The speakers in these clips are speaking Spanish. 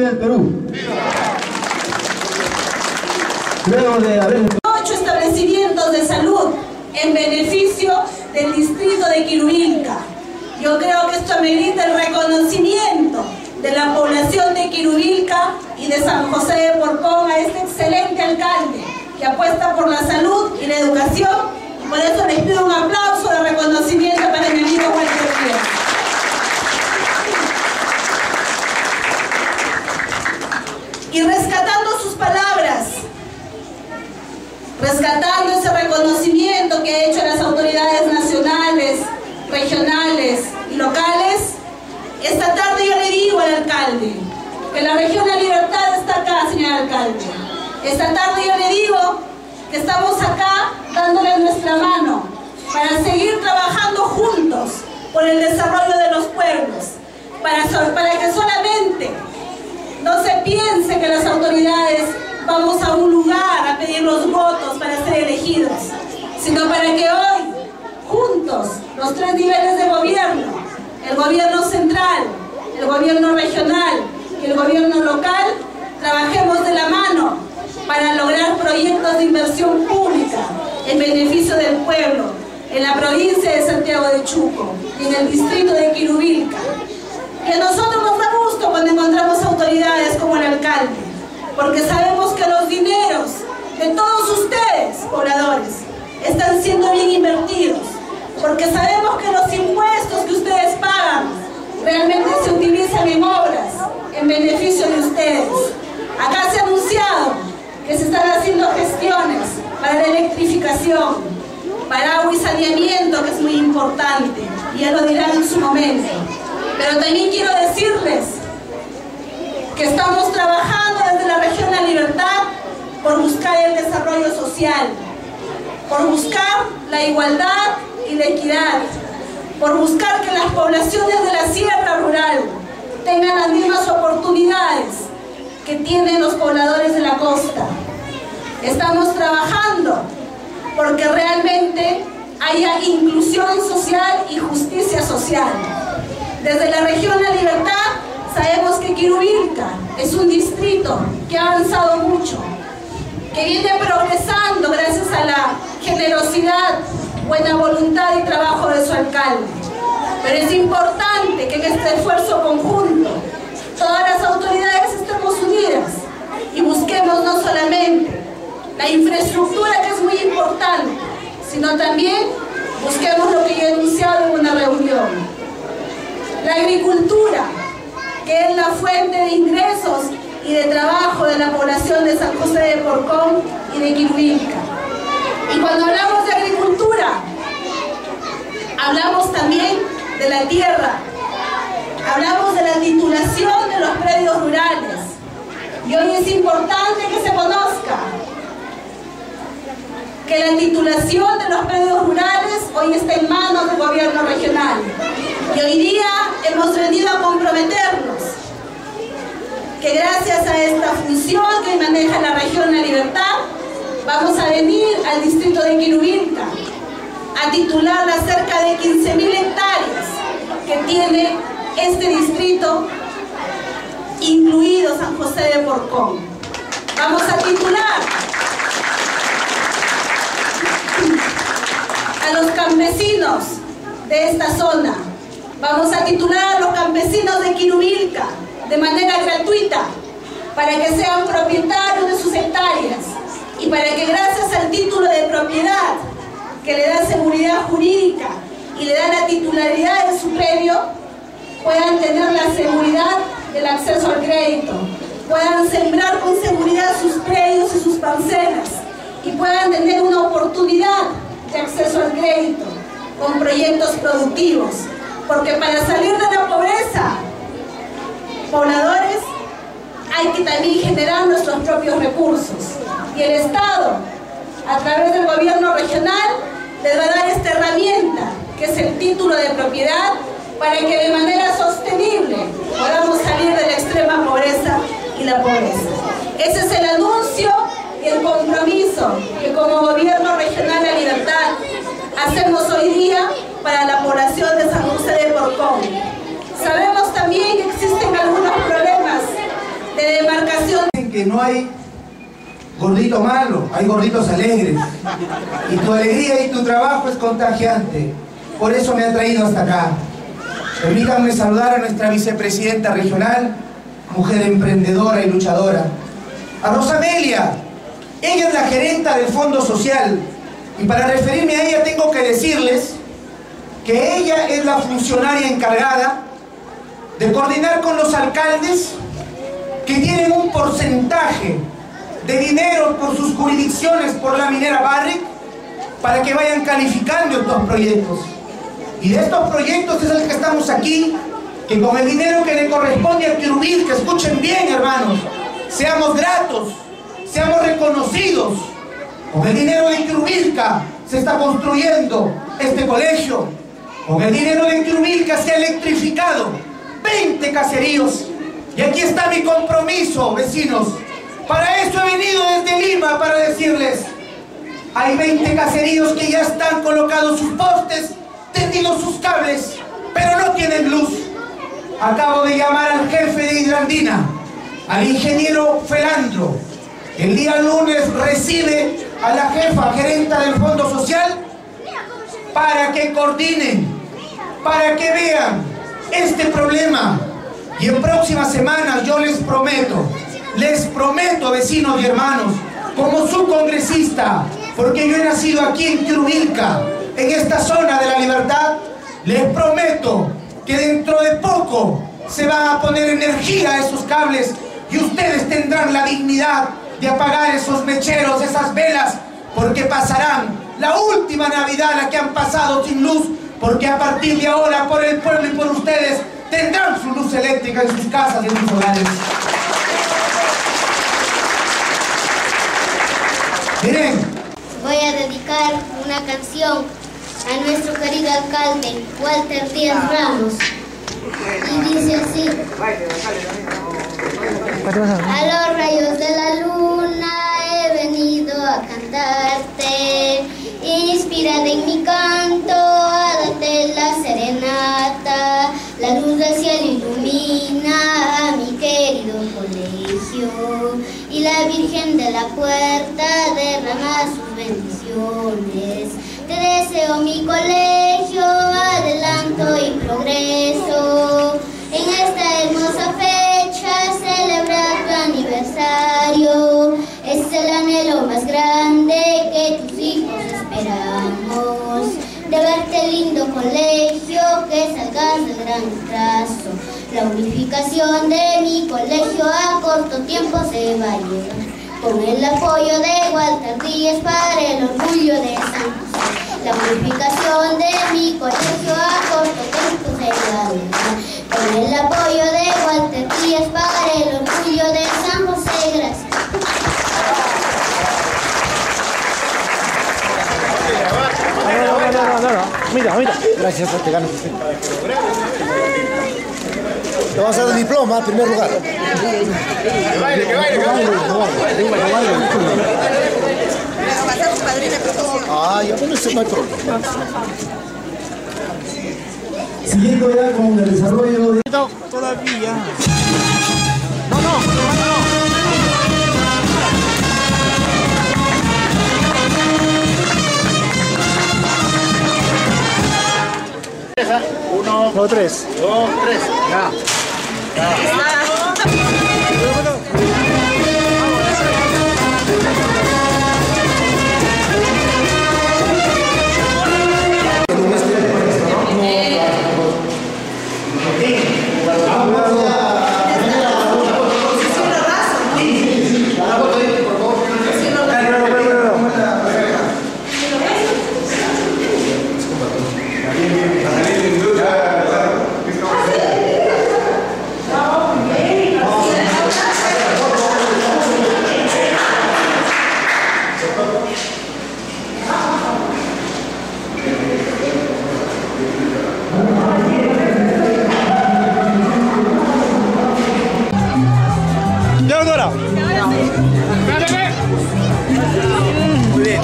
viva el Perú. Luego de haber 8 establecimientos de salud en beneficio del distrito de Quirubilca. Yo creo que esto amerita el reconocimiento de la población de Quirubilca y de San José de Porcón a este excelente alcalde que apuesta por la salud y la educación, y por eso les pido un aplauso de reconocimiento para mi amigo Walter Díaz. Y rescatando sus palabras, rescatando ese reconocimiento que ha hecho las autoridades nacionales, regionales y locales, esta tarde yo le digo al alcalde que la región La Libertad está acá, señor alcalde. Esta tarde yo le digo que estamos acá dándole nuestra mano para seguir trabajando juntos por el desarrollo de los pueblos, para que solamente no se piense que las autoridades vamos a un lugar a pedir los votos para ser elegidos, sino para que hoy, juntos, los 3 niveles de gobierno, el gobierno central, el gobierno regional y el gobierno local, trabajemos de la mano para lograr proyectos de inversión pública en beneficio del pueblo, en la provincia de Santiago de Chuco y en el distrito de Quirubilca. Y a nosotros nos da gusto cuando encontramos autoridades como el alcalde, porque sabemos que los dineros de todos ustedes, pobladores, están siendo bien invertidos, porque sabemos que los impuestos que ustedes pagan realmente se utilizan en obras, en beneficio de ustedes. Acá se ha anunciado que se están haciendo gestiones para la electrificación, para agua y saneamiento, que es muy importante, y ya lo dirán en su momento. Pero también quiero decirles que estamos trabajando desde la región La Libertad por buscar el desarrollo social, por buscar la igualdad y la equidad, por buscar que las poblaciones de la sierra rural tengan las mismas oportunidades que tienen los pobladores de la costa. Estamos trabajando porque realmente haya inclusión social y justicia social. Desde la región La Libertad sabemos que Quirubilca es un distrito que ha avanzado mucho, que viene progresando gracias a la generosidad, buena voluntad y trabajo de su alcalde. Pero es importante que en este esfuerzo conjunto todas las autoridades estemos unidas y busquemos no solamente la infraestructura, que es muy importante, sino también busquemos lo que yo he anunciado en una reunión: la agricultura, que es la fuente de ingresos y de trabajo de la población de San José de Porcón y de Quirubilca. Y cuando hablamos de agricultura, hablamos también de la tierra, hablamos de la titulación de los predios rurales. Y hoy es importante que se conozca que la titulación de los predios rurales hoy está en manos del gobierno regional. Y hoy día hemos venido a comprometernos que gracias a esta función que maneja la región La Libertad, vamos a venir al distrito de Quirubilca a titular las cerca de 15.000 hectáreas que tiene este distrito, incluido San José de Porcón. Vamos a titular a los campesinos de esta zona. Vamos a titular a los campesinos de Quirubilca de manera gratuita para que sean propietarios de sus hectáreas y para que gracias al título de propiedad que le da seguridad jurídica y le da la titularidad de su predio, puedan tener la seguridad del acceso al crédito, puedan sembrar con seguridad sus predios y sus parcelas y puedan tener una oportunidad de acceso al crédito con proyectos productivos. Porque para salir de la pobreza, pobladores, hay que también generar nuestros propios recursos. Y el Estado, a través del gobierno regional, les va a dar esta herramienta, que es el título de propiedad, para que de manera sostenible podamos salir de la extrema pobreza y la pobreza. Ese es el anuncio y el compromiso que como gobierno regional La Libertad hacemos hoy día para la población de San José de Porcón. Sabemos también que existen algunos problemas de que no hay gordito malo, hay gorditos alegres. Y tu alegría y tu trabajo es contagiante. Por eso me ha traído hasta acá. Permítanme saludar a nuestra vicepresidenta regional, mujer emprendedora y luchadora. A Rosamelia, ella es la gerenta del Fondo Social. Y para referirme a ella tengo que decirles que ella es la funcionaria encargada de coordinar con los alcaldes que tienen un porcentaje de dinero por sus jurisdicciones por la minera Barrick para que vayan calificando estos proyectos. Y de estos proyectos es el que estamos aquí, que con el dinero que le corresponde a Quirubilca, escuchen bien hermanos, seamos gratos, seamos reconocidos. Con el dinero de Quirubilca se está construyendo este colegio. Con el dinero de Quirubilca se ha electrificado 20 caseríos. Y aquí está mi compromiso, vecinos. Para eso he venido desde Lima, para decirles, hay 20 caseríos que ya están colocados sus postes, tendidos sus cables, pero no tienen luz. Acabo de llamar al jefe de Hidrandina, al ingeniero Felandro. El día lunes recibe a la jefa gerenta del Fondo Social para que coordinen, para que vean este problema. Y en próximas semanas yo les prometo, vecinos y hermanos, como su congresista, porque yo he nacido aquí en Quirubilca, en esta zona de la libertad, les prometo que dentro de poco se van a poner energía a esos cables y ustedes tendrán la dignidad de apagar esos mecheros, esas velas, porque pasarán la última Navidad, la que han pasado sin luz, porque a partir de ahora, por el pueblo y por ustedes, tendrán su luz eléctrica en sus casas y en sus hogares. Miren, voy a dedicar una canción a nuestro querido alcalde, Walter Díaz Ramos. Y dice así: a los rayos de la luna he venido a cantarte, inspirada en mi canto a darte la serenata. La luz del cielo ilumina a mi querido colegio y la Virgen de la Puerta derrama sus bendiciones. Te deseo, mi colegio, adelanto y progreso. En esta hermosa fecha celebrar tu aniversario. Es el anhelo más grande que tus hijos esperamos. De verte lindo colegio, que salgas del gran trazo. La unificación de mi colegio a corto tiempo se va a llegar. Con el apoyo de Walter Díaz para el orgullo de San José. La unificación de mi colegio a corto tiempo se va a llegar. Con el apoyo de Walter Díaz para el orgullo de San José. Gracias. Mira. Gracias, te ganas. Te vas a dar el diploma, en primer lugar. Que baile. Ah, ya, bueno, eso no hay problema. Siguiendo ya con el desarrollo de... Todavía. Uno, No, tres. dos, tres. Ya. Muy bien.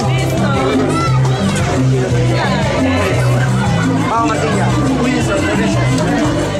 Vamos, Martín, ya. Cuídense,